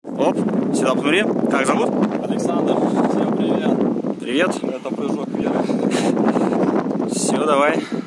Оп, сюда посмотри. Как зовут? Александр. Всем привет. Привет. Это прыжок вверх. Все, давай.